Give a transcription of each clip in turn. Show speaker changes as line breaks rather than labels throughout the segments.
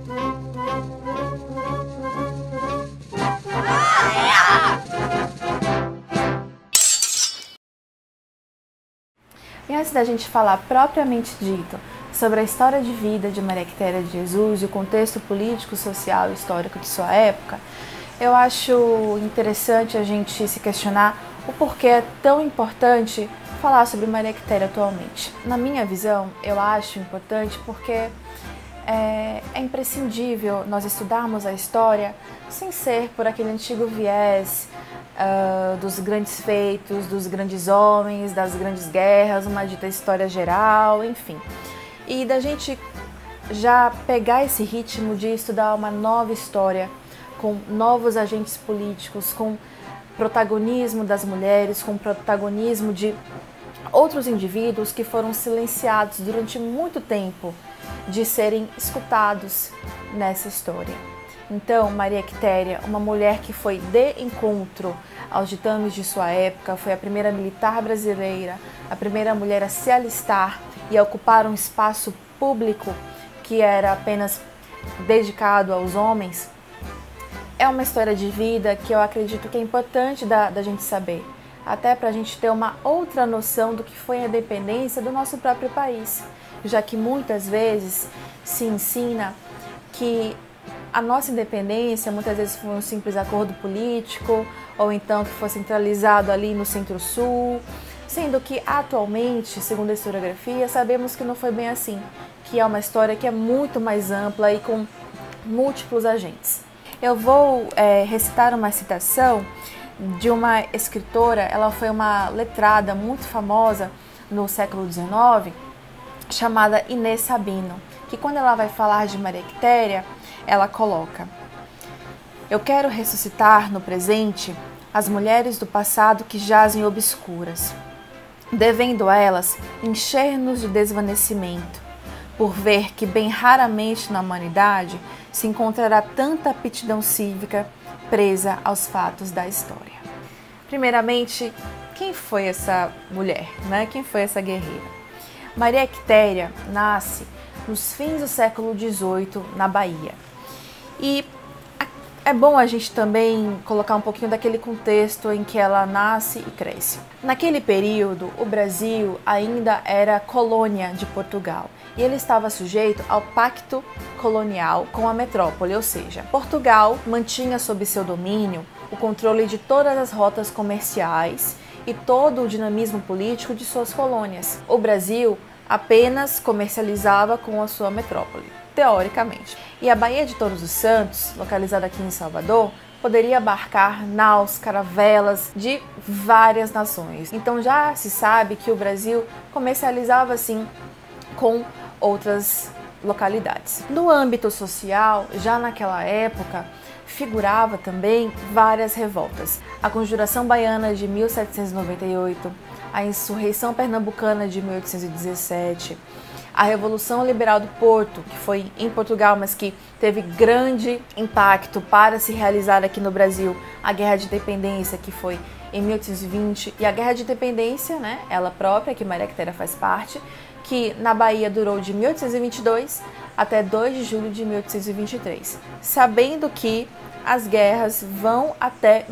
E antes da gente falar propriamente dito sobre a história de vida de Maria Quitéria de Jesus e o contexto político, social e histórico de sua época, eu acho interessante a gente se questionar o porquê é tão importante falar sobre Maria Quitéria atualmente. Na minha visão, eu acho importante porque é imprescindível nós estudarmos a história sem ser por aquele antigo viés dos grandes feitos, dos grandes homens, das grandes guerras, uma dita história geral, enfim. E da gente já pegar esse ritmo de estudar uma nova história, com novos agentes políticos, com protagonismo das mulheres, com protagonismo de outros indivíduos que foram silenciados durante muito tempo de serem escutados nessa história. Então, Maria Quitéria, uma mulher que foi de encontro aos ditames de sua época, foi a primeira militar brasileira, a primeira mulher a se alistar e a ocupar um espaço público que era apenas dedicado aos homens, é uma história de vida que eu acredito que é importante da gente saber, até para a gente ter uma outra noção do que foi a independência do nosso próprio país, já que muitas vezes se ensina que a nossa independência muitas vezes foi um simples acordo político, ou então que foi centralizado ali no Centro-Sul, sendo que atualmente, segundo a historiografia, sabemos que não foi bem assim, que é uma história que é muito mais ampla e com múltiplos agentes. Eu vou recitar uma citação de uma escritora, ela foi uma letrada muito famosa no século XIX, chamada Inês Sabino, que quando ela vai falar de Maria Quitéria, ela coloca: eu quero ressuscitar no presente as mulheres do passado que jazem obscuras, devendo a elas encher-nos de desvanecimento, por ver que bem raramente na humanidade se encontrará tanta aptidão cívica presa aos fatos da história. Primeiramente, quem foi essa mulher, né? Quem foi essa guerreira? Maria Quitéria nasce nos fins do século XVIII, na Bahia. E é bom a gente também colocar um pouquinho daquele contexto em que ela nasce e cresce. Naquele período, o Brasil ainda era colônia de Portugal e ele estava sujeito ao pacto colonial com a metrópole, ou seja, Portugal mantinha sob seu domínio o controle de todas as rotas comerciais e todo o dinamismo político de suas colônias. O Brasil apenas comercializava com a sua metrópole, teoricamente. E a Baía de Todos os Santos, localizada aqui em Salvador, poderia abarcar naus, caravelas de várias nações. Então já se sabe que o Brasil comercializava assim com outras localidades. No âmbito social, já naquela época, figurava também várias revoltas. A Conjuração Baiana de 1798, a Insurreição Pernambucana de 1817, a Revolução Liberal do Porto, que foi em Portugal, mas que teve grande impacto para se realizar aqui no Brasil, a Guerra de Independência, que foi em 1820, e a Guerra de Independência, né, ela própria, que Maria Quitéria faz parte, que na Bahia durou de 1822 até 2 de julho de 1823, sabendo que as guerras vão até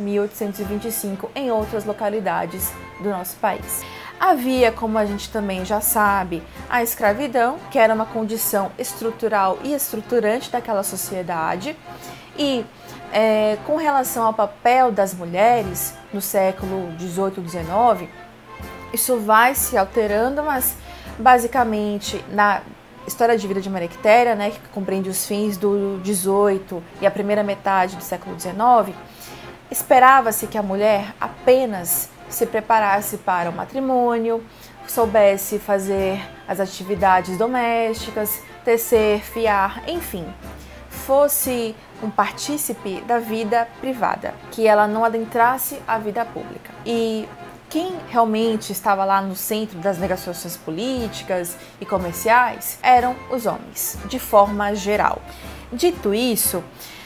1825 em outras localidades do nosso país. Havia, como a gente também já sabe, a escravidão, que era uma condição estrutural e estruturante daquela sociedade, e com relação ao papel das mulheres no século XVIII e XIX, isso vai se alterando, mas basicamente na história de vida de Maria Quitéria, né, que compreende os fins do XVIII e a primeira metade do século XIX, esperava-se que a mulher apenas se preparasse para o matrimônio, soubesse fazer as atividades domésticas, tecer, fiar, enfim, fosse um partícipe da vida privada, que ela não adentrasse a vida pública. E quem realmente estava lá no centro das negociações políticas e comerciais eram os homens, de forma geral. Dito isso,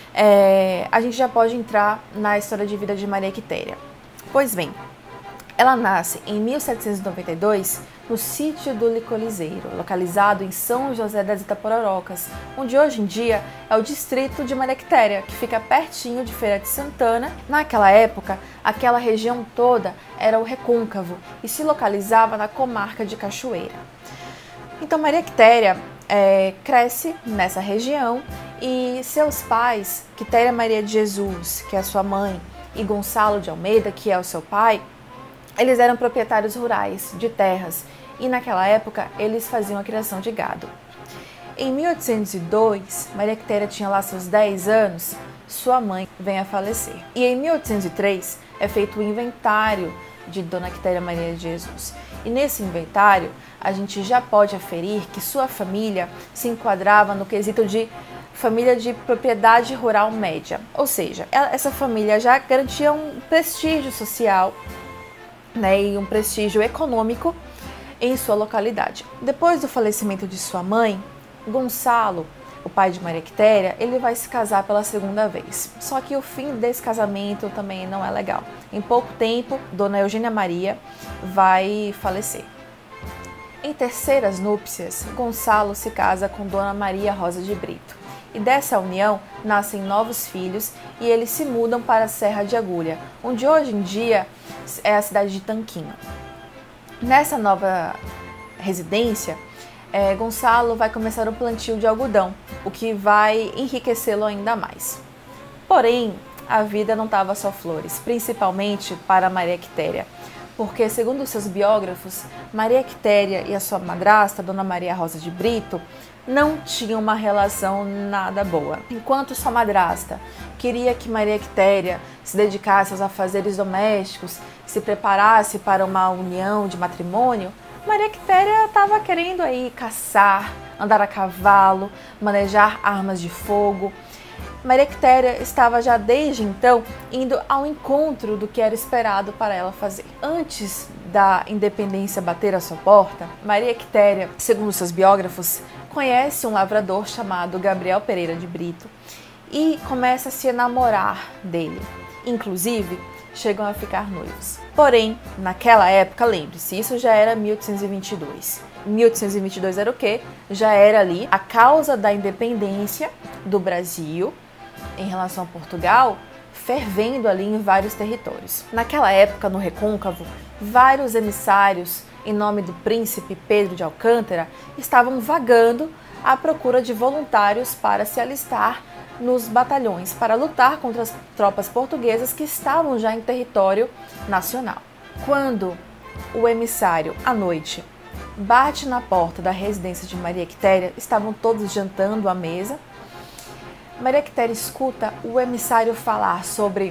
a gente já pode entrar na história de vida de Maria Quitéria. Pois bem, ela nasce em 1792 no sítio do Licolizeiro, localizado em São José das Itapororocas, onde hoje em dia é o distrito de Maria Quitéria, que fica pertinho de Feira de Santana. Naquela época, aquela região toda era o Recôncavo e se localizava na comarca de Cachoeira. Então Maria Quitéria cresce nessa região e seus pais, Quitéria Maria de Jesus, que é a sua mãe, e Gonçalo de Almeida, que é o seu pai, eles eram proprietários rurais de terras e naquela época eles faziam a criação de gado. Em 1802, Maria Quitéria tinha lá seus 10 anos, sua mãe vem a falecer. E em 1803 é feito o inventário de Dona Quitéria Maria de Jesus. E nesse inventário a gente já pode aferir que sua família se enquadrava no quesito de família de propriedade rural média. Ou seja, essa família já garantia um prestígio social, né, e um prestígio econômico em sua localidade. Depois do falecimento de sua mãe, Gonçalo, o pai de Maria Quitéria, ele vai se casar pela segunda vez. Só que o fim desse casamento também não é legal. Em pouco tempo, Dona Eugênia Maria vai falecer. Em terceiras núpcias, Gonçalo se casa com Dona Maria Rosa de Brito. E dessa união nascem novos filhos e eles se mudam para a Serra de Agulha, onde hoje em dia é a cidade de Tanquinho. Nessa nova residência, Gonçalo vai começar o plantio de algodão, o que vai enriquecê-lo ainda mais. Porém, a vida não estava só flores, principalmente para Maria Quitéria, porque, segundo seus biógrafos, Maria Quitéria e a sua madrasta, Dona Maria Rosa de Brito, não tinham uma relação nada boa. Enquanto sua madrasta queria que Maria Quitéria se dedicasse aos afazeres domésticos, se preparasse para uma união de matrimônio, Maria Quitéria estava querendo aí caçar, andar a cavalo, manejar armas de fogo. Maria Quitéria estava já desde então indo ao encontro do que era esperado para ela fazer. Antes da independência bater à sua porta, Maria Quitéria, segundo seus biógrafos, conhece um lavrador chamado Gabriel Pereira de Brito e começa a se enamorar dele. Inclusive, chegam a ficar noivos. Porém, naquela época, lembre-se, isso já era 1822. 1822 era o quê? Já era ali a causa da independência do Brasil em relação a Portugal, fervendo ali em vários territórios. Naquela época, no Recôncavo, vários emissários, em nome do príncipe Pedro de Alcântara, estavam vagando à procura de voluntários para se alistar nos batalhões, para lutar contra as tropas portuguesas que estavam já em território nacional. Quando o emissário, à noite, bate na porta da residência de Maria Quitéria, estavam todos jantando à mesa. Maria Quitéria escuta o emissário falar sobre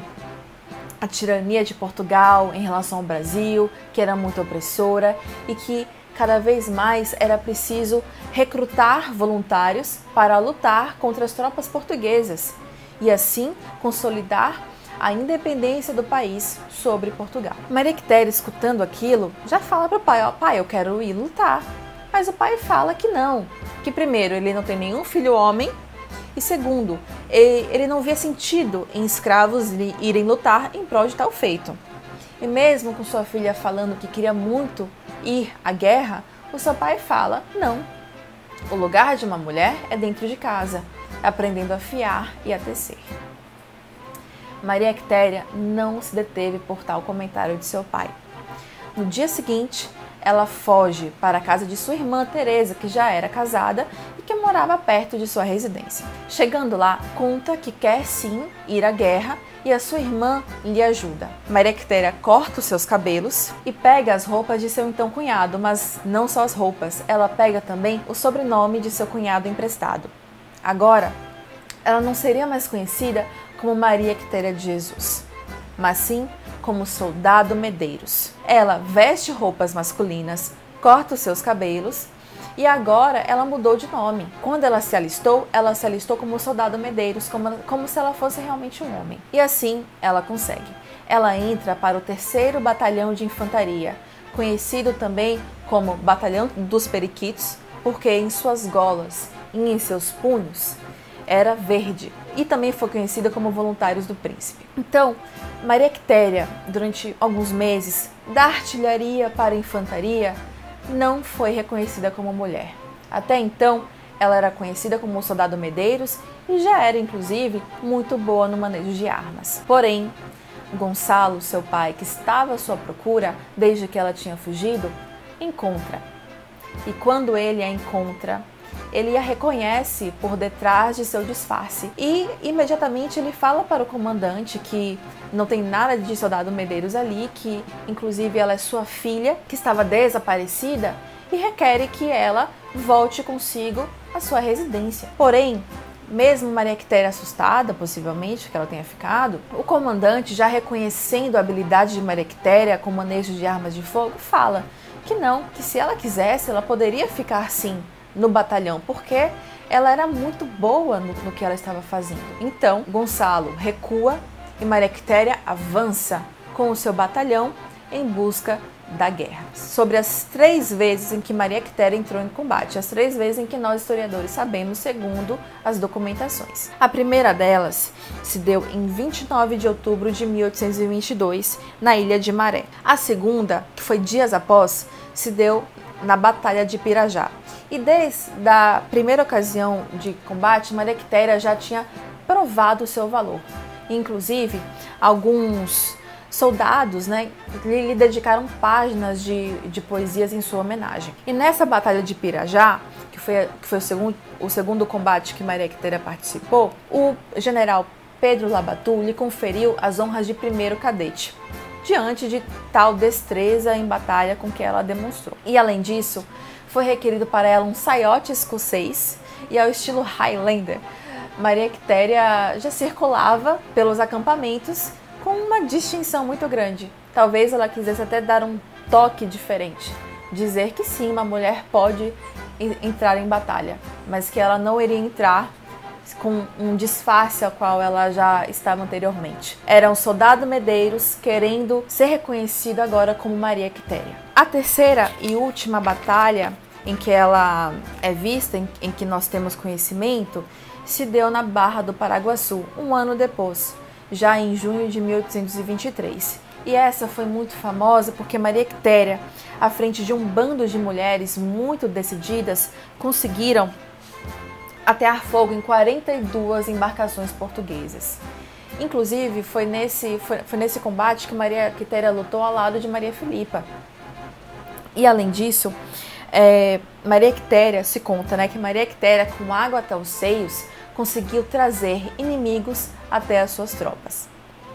a tirania de Portugal em relação ao Brasil, que era muito opressora e que cada vez mais era preciso recrutar voluntários para lutar contra as tropas portuguesas e assim consolidar a independência do país sobre Portugal. Maria Quitéria, escutando aquilo, já fala para o pai: ó, pai, eu quero ir lutar. Mas o pai fala que não, que primeiro ele não tem nenhum filho homem e segundo, ele não via sentido em escravos irem lutar em prol de tal feito. E mesmo com sua filha falando que queria muito ir à guerra, o seu pai fala: não, o lugar de uma mulher é dentro de casa, aprendendo a fiar e a tecer. Maria Quitéria não se deteve por tal comentário de seu pai. No dia seguinte, ela foge para a casa de sua irmã Teresa, que já era casada e que morava perto de sua residência. Chegando lá, conta que quer sim ir à guerra e a sua irmã lhe ajuda. Maria Quitéria corta os seus cabelos e pega as roupas de seu então cunhado, mas não só as roupas, ela pega também o sobrenome de seu cunhado emprestado. Agora, ela não seria mais conhecida como Maria Quitéria de Jesus, mas sim como Soldado Medeiros. Ela veste roupas masculinas, corta os seus cabelos e agora ela mudou de nome. Quando ela se alistou como Soldado Medeiros, como se ela fosse realmente um homem. E assim ela consegue. Ela entra para o 3º Batalhão de Infantaria, conhecido também como Batalhão dos Periquitos, porque em suas golas e em seus punhos era verde, e também foi conhecida como Voluntários do Príncipe. Então, Maria Quitéria, durante alguns meses, da artilharia para a infantaria, não foi reconhecida como mulher. Até então, ela era conhecida como soldado Medeiros e já era, inclusive, muito boa no manejo de armas. Porém, Gonçalo, seu pai, que estava à sua procura desde que ela tinha fugido, encontra. E quando ele a encontra, ele a reconhece por detrás de seu disfarce. E imediatamente ele fala para o comandante que não tem nada de soldado Medeiros ali, que inclusive ela é sua filha, que estava desaparecida, e requer que ela volte consigo à sua residência. Porém, mesmo Maria Quitéria assustada, possivelmente, que ela tenha ficado, o comandante, já reconhecendo a habilidade de Maria Quitéria com o manejo de armas de fogo, fala que não, que se ela quisesse, ela poderia ficar sim no batalhão, porque ela era muito boa no que ela estava fazendo. Então, Gonçalo recua e Maria Quitéria avança com o seu batalhão em busca da guerra. Sobre as 3 vezes em que Maria Quitéria entrou em combate, as 3 vezes em que nós historiadores sabemos, segundo as documentações. A primeira delas se deu em 29 de outubro de 1822, na Ilha de Maré. A segunda, que foi dias após, se deu na Batalha de Pirajá. E desde a primeira ocasião de combate, Maria Quitéria já tinha provado o seu valor. Inclusive, alguns soldados, lhe dedicaram páginas de poesias em sua homenagem. E nessa Batalha de Pirajá, que foi o segundo combate que Maria Quitéria participou, o general Pedro Labatu lhe conferiu as honras de primeiro cadete, diante de tal destreza em batalha com que ela demonstrou. E além disso, foi requerido para ela um saiote escocês e ao estilo Highlander. Maria Quitéria já circulava pelos acampamentos com uma distinção muito grande. Talvez ela quisesse até dar um toque diferente, dizer que sim, uma mulher pode entrar em batalha, mas que ela não iria entrar com um disfarce ao qual ela já estava anteriormente. Era um soldado Medeiros querendo ser reconhecido agora como Maria Quitéria. A terceira e última batalha em que ela é vista, em que nós temos conhecimento, se deu na Barra do Paraguaçu, um ano depois, já em junho de 1823. E essa foi muito famosa porque Maria Quitéria, à frente de um bando de mulheres muito decididas, conseguiram atear fogo em 42 embarcações portuguesas. Inclusive, foi nesse combate que Maria Quitéria lutou ao lado de Maria Filipa. E além disso, Maria Quitéria, se conta que Maria Quitéria, com água até os seios, conseguiu trazer inimigos até as suas tropas.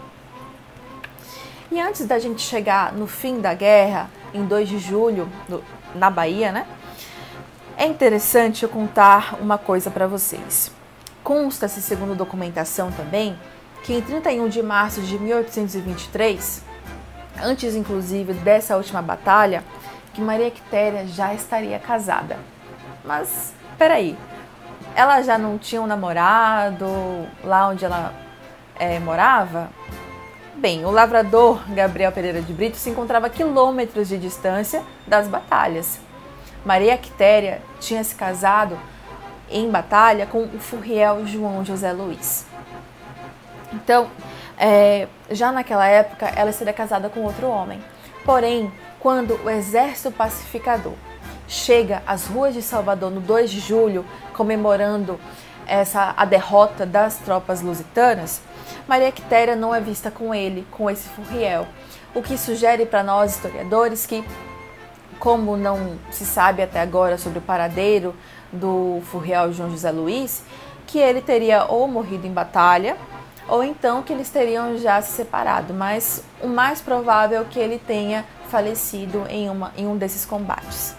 E antes da gente chegar no fim da guerra, em 2 de julho, na Bahia, é interessante eu contar uma coisa para vocês. Consta-se, segundo documentação também, que em 31 de março de 1823, antes inclusive dessa última batalha, que Maria Quitéria já estaria casada. Mas, peraí, ela já não tinha um namorado lá onde ela morava? Bem, o lavrador Gabriel Pereira de Brito se encontrava a quilômetros de distância das batalhas. Maria Quitéria tinha se casado em batalha com o furriel João José Luiz. Então, já naquela época, ela seria casada com outro homem. Porém, quando o Exército Pacificador chega às ruas de Salvador no 2 de julho, comemorando a derrota das tropas lusitanas, Maria Quitéria não é vista com ele, com esse furriel, o que sugere para nós historiadores que, como não se sabe até agora sobre o paradeiro do furriel João José Luiz, que ele teria ou morrido em batalha, ou então que eles teriam já se separado, mas o mais provável é que ele tenha falecido em um desses combates.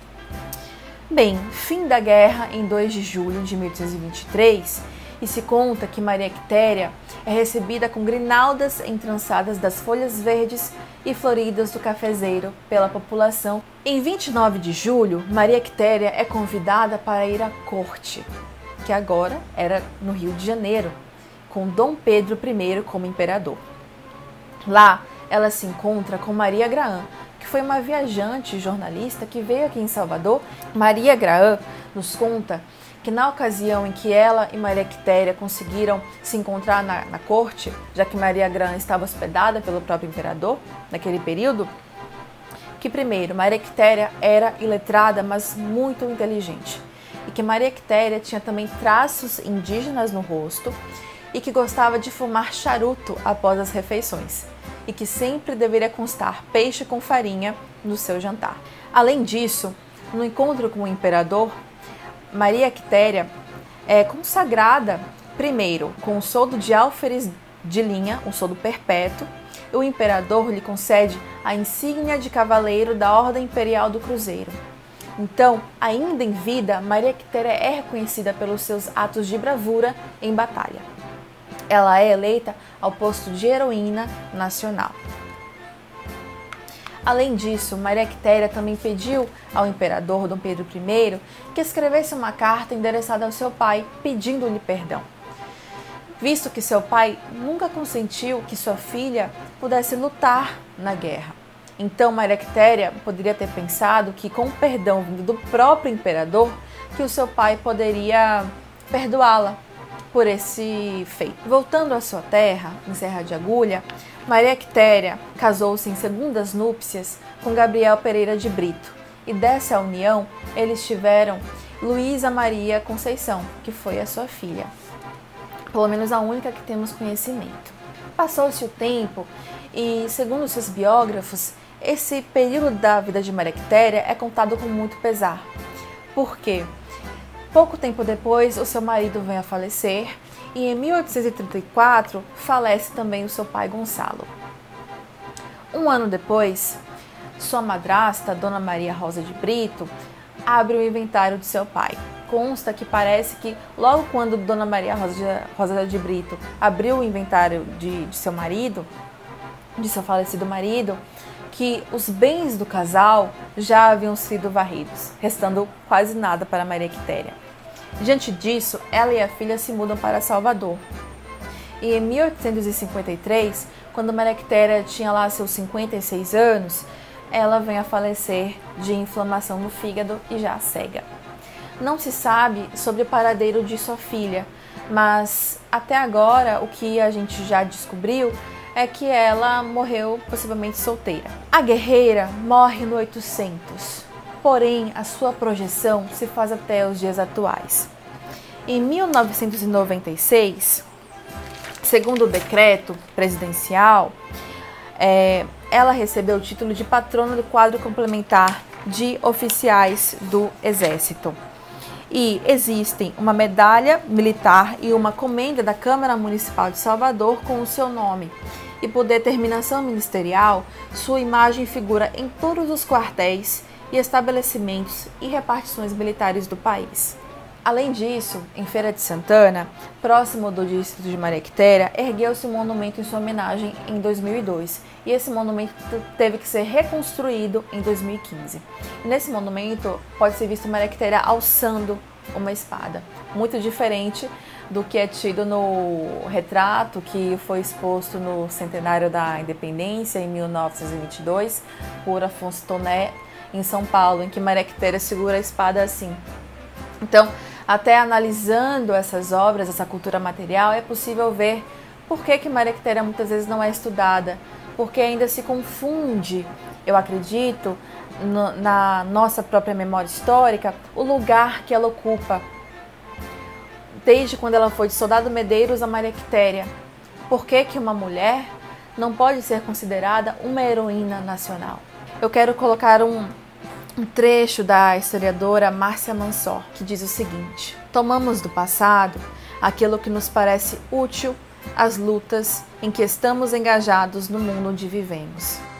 Bem, fim da guerra em 2 de julho de 1823, e se conta que Maria Quitéria é recebida com grinaldas entrançadas das folhas verdes e floridas do cafezeiro pela população. Em 29 de julho, Maria Quitéria é convidada para ir à corte, que agora era no Rio de Janeiro, com Dom Pedro I como imperador. Lá, ela se encontra com Maria Graham, que foi uma viajante jornalista que veio aqui em Salvador. Maria Graham nos conta que na ocasião em que ela e Maria Quitéria conseguiram se encontrar na corte, já que Maria Graham estava hospedada pelo próprio imperador naquele período, que primeiro, Maria Quitéria era iletrada, mas muito inteligente, e que Maria Quitéria tinha também traços indígenas no rosto e que gostava de fumar charuto após as refeições, e que sempre deveria constar peixe com farinha no seu jantar. Além disso, no encontro com o imperador, Maria Quitéria é consagrada primeiro com o soldo de alferes de linha, um soldo perpétuo, e o imperador lhe concede a insígnia de cavaleiro da Ordem Imperial do Cruzeiro. Então, ainda em vida, Maria Quitéria é reconhecida pelos seus atos de bravura em batalha. Ela é eleita ao posto de heroína nacional. Além disso, Maria Quitéria também pediu ao imperador Dom Pedro I que escrevesse uma carta endereçada ao seu pai, pedindo-lhe perdão, visto que seu pai nunca consentiu que sua filha pudesse lutar na guerra. Então, Maria Quitéria poderia ter pensado que, com o perdão vindo do próprio imperador, que o seu pai poderia perdoá-la por esse feito. Voltando à sua terra, em Serra de Agulha, Maria Quitéria casou-se em segundas núpcias com Gabriel Pereira de Brito, e dessa união eles tiveram Luísa Maria Conceição, que foi a sua filha, pelo menos a única que temos conhecimento. Passou-se o tempo e, segundo seus biógrafos, esse período da vida de Maria Quitéria é contado com muito pesar. Por quê? Pouco tempo depois, o seu marido vem a falecer e em 1834 falece também o seu pai Gonçalo. Um ano depois, sua madrasta, Dona Maria Rosa de Brito, abre o inventário de seu pai. Consta que parece que logo quando Dona Maria Rosa de Brito abriu o inventário de seu marido, de seu falecido marido, que os bens do casal já haviam sido varridos, restando quase nada para Maria Quitéria. Diante disso, ela e a filha se mudam para Salvador. E em 1853, quando Maria Quitéria tinha lá seus 56 anos, ela vem a falecer de inflamação no fígado e já cega. Não se sabe sobre o paradeiro de sua filha, mas até agora o que a gente já descobriu é que ela morreu possivelmente solteira. A guerreira morre no 800, porém a sua projeção se faz até os dias atuais. Em 1996, segundo o decreto presidencial, ela recebeu o título de patrona do quadro complementar de oficiais do Exército. E existem uma medalha militar e uma comenda da Câmara Municipal de Salvador com o seu nome. E por determinação ministerial, sua imagem figura em todos os quartéis e estabelecimentos e repartições militares do país. Além disso, em Feira de Santana, próximo do distrito de Maria Quitéria, ergueu-se um monumento em sua homenagem em 2002. E esse monumento teve que ser reconstruído em 2015. E nesse monumento pode ser visto Maria Quitéria alçando uma espada, muito diferente do que é tido no retrato que foi exposto no centenário da Independência, em 1922, por Afonso Toné, em São Paulo, em que Maria Quitéria segura a espada assim. Então, até analisando essas obras, essa cultura material, é possível ver por que Maria Quitéria muitas vezes não é estudada, porque ainda se confunde, eu acredito, na nossa própria memória histórica, o lugar que ela ocupa, desde quando ela foi de Soldado Medeiros a Maria Quitéria. Por que uma mulher não pode ser considerada uma heroína nacional? Eu quero colocar um trecho da historiadora Márcia Mansor, que diz o seguinte: tomamos do passado aquilo que nos parece útil às lutas em que estamos engajados no mundo onde vivemos.